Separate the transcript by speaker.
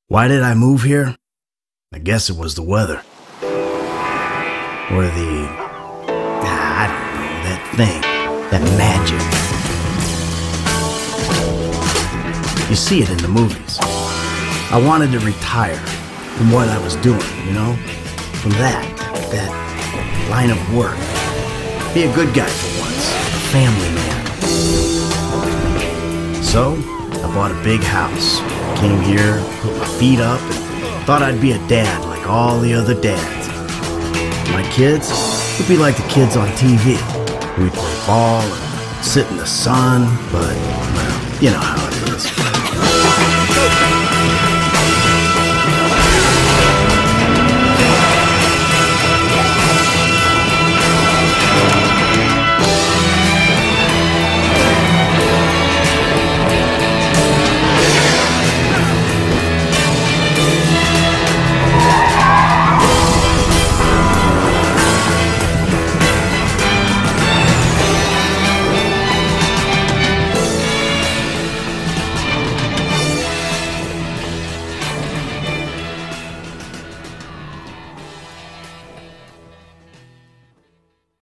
Speaker 1: Why did I move here? I guess it was the weather. Or I don't know, that thing, that magic. You see it in the movies. I wanted to retire from what I was doing, From that line of work. Be a good guy for once, a family man. So, I bought a big house, came here, put my feet up, and thought I'd be a dad like all the other dads. My kids would be like the kids on TV. We'd play ball and sit in the sun, but, well, you know how it is.